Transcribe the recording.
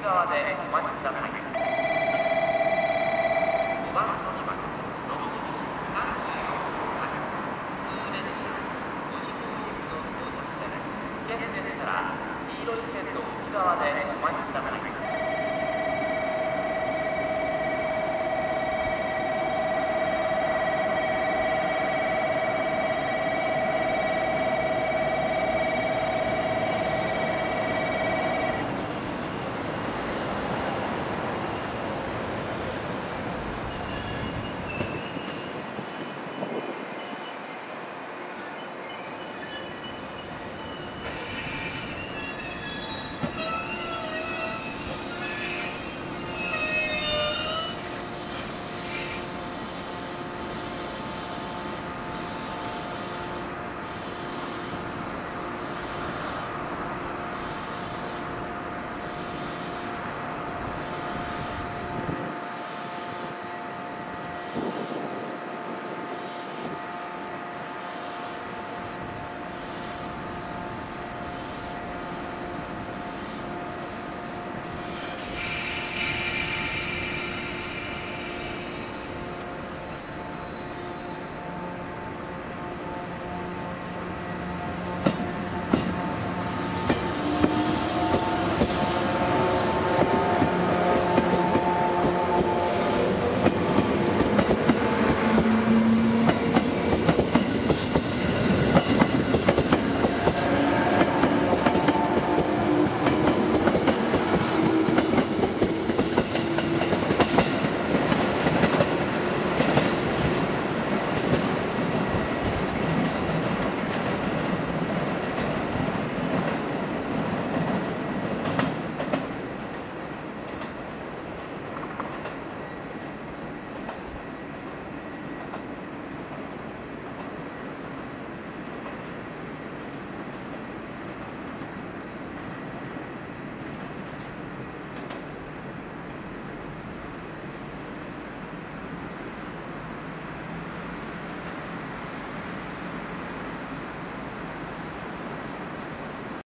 側でお待ちください。5番乗り場、のぞみ34発、普通列車、5時方行きの到着です。危険でしたら、黄色い線の内側でお待ちください。